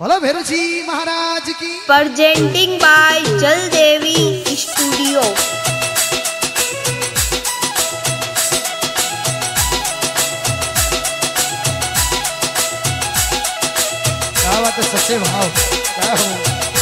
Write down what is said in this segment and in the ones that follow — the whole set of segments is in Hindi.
बोलो भैरव जी महाराज की। प्रेजेंटिंग बाय जल देवी स्टूडियो। क्या बात है, सच्चे भाव क्या हो।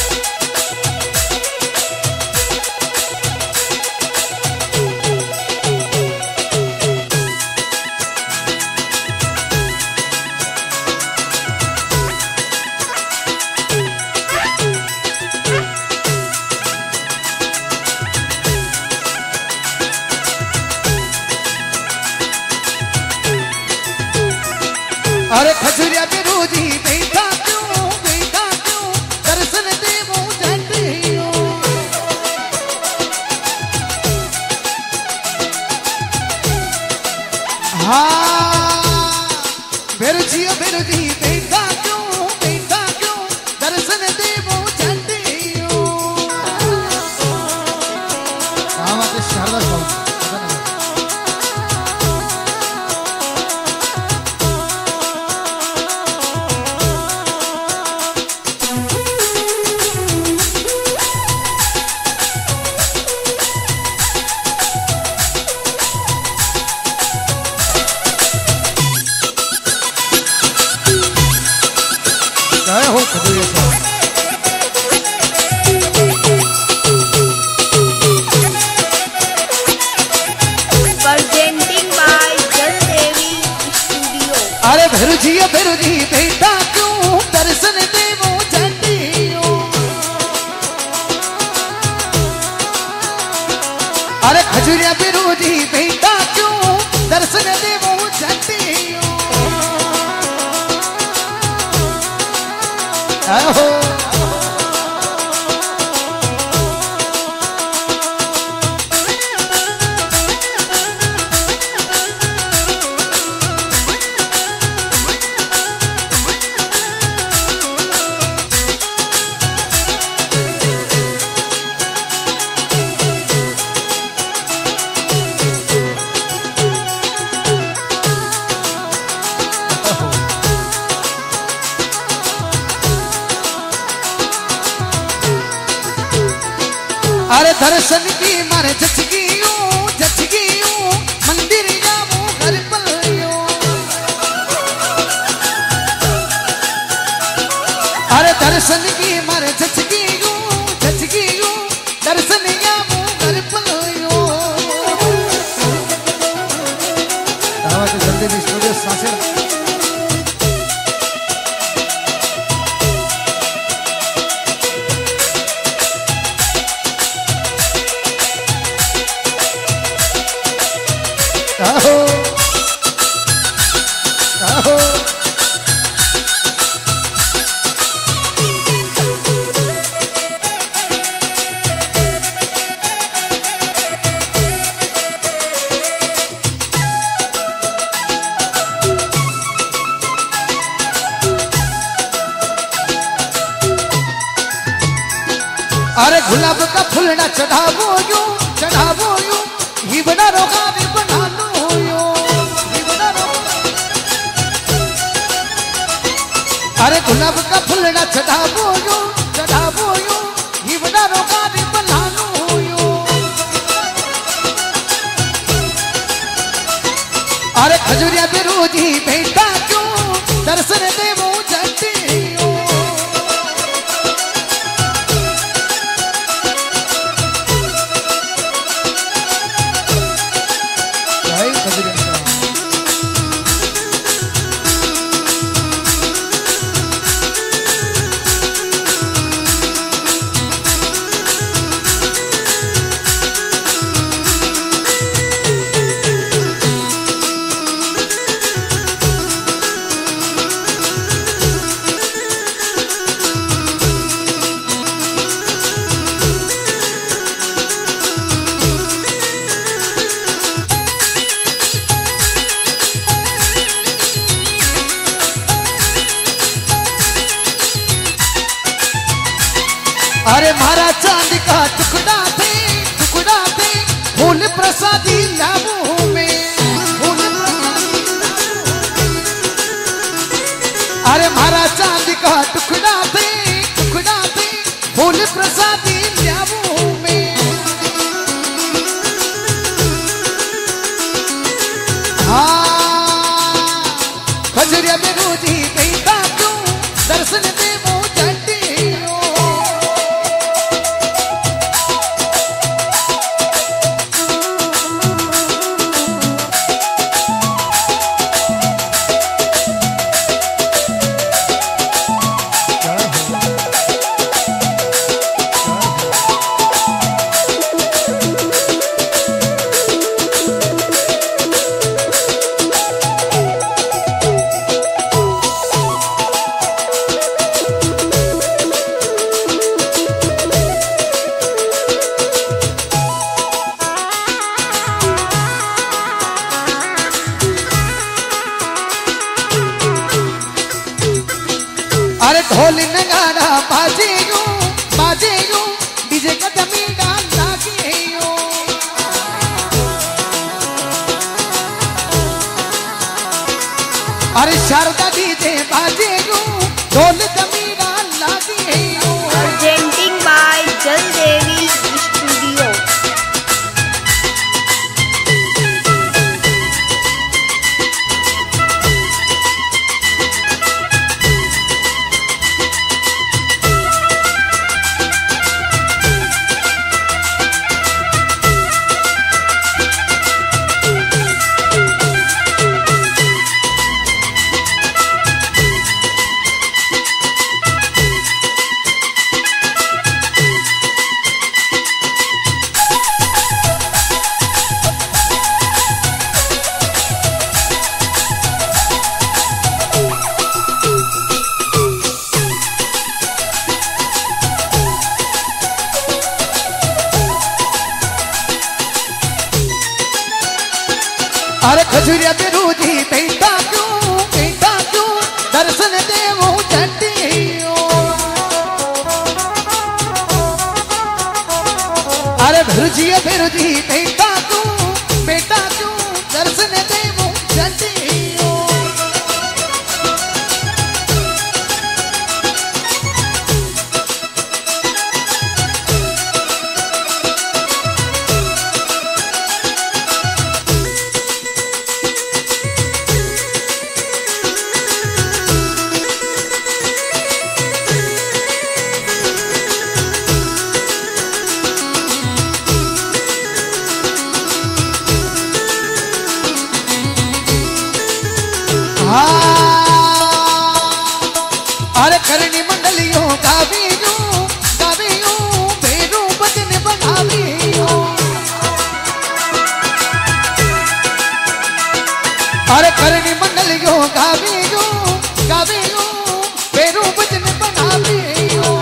अरे खजुरिया विरोधी बैठा क्यों दर्शन देवो जटियो। हाँ विरोधी बैठा क्यों दर्शन देवो जटियो। हाँ बात शारदा साहब। जय हो खजुरिया साहब। प्रेजेंटिंग बाय जल देवी स्टूडियो। अरे भैरव जी बेटा क्यों दर्शन देवो जटियो। अरे खजुरिया विरोधी बेटा क्यों दर्शन देवो जटियो। हो अरे दर्शन की मारे जचगी मंदिर जाऊं घर पलियो। अरे दर्शन की मारे जचगी दर्शन जाऊं घर पलियो। जल्दी भी स्टूडियो सासिर। आहो आहो अरे गुलाब का फूल ना चढ़ावो यूं ही बना रोगा भी बना लो यूं। अरे गुलाब का फूल ना चढ़ावो यूं ही बना रोगा भी बना लो यूं। अरे खजुरिया विरोधी बेटा क्यों दर्शन देवो जटियो। अरे मारा चांद का टुकड़ा थे फूल प्रसादी लाबू में। अरे मारा चांद का टुकड़ा थे दर्शन देवो चंडियो। अरे ढोल नगाड़ा बाजे यूं डीजे का जमीना लागे यूं। अरे शारदा डीजे बाजे यूं ढोल जमीना लागे यूं। Presenting by Jal Devi Studio. अरे खजुरिया बिरूदी बेटा क्यों दर्शन देवो चंडियो। अरे बिरुजिया बिरूदी बेटा क्यों दर्शन देवो चंडियो। अरे करनी मंडलियों गावियों बेरू बजन बनावियों। अरे करनी मंडलियों गावियों बेरू बजन बनावियों।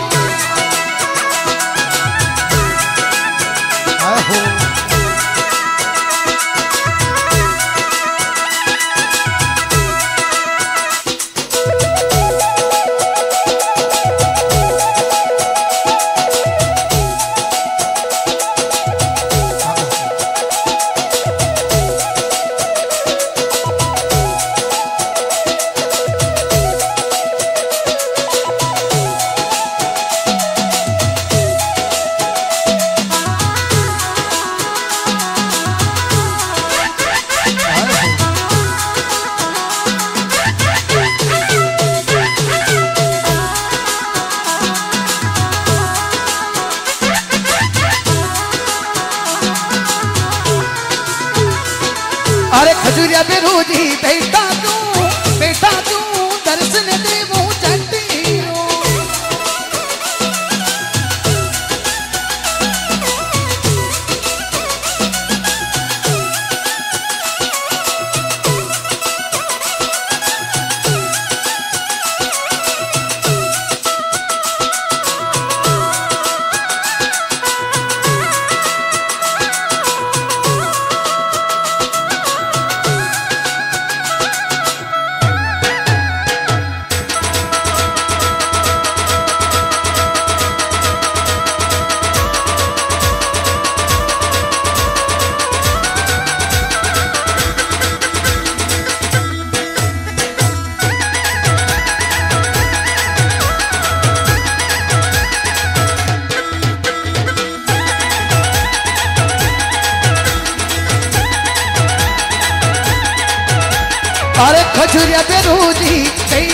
अरे खजुरिया बिरूदी बेटा क्यों दर्शन देवो चंडियो। अरे खजुरिया बिरूदी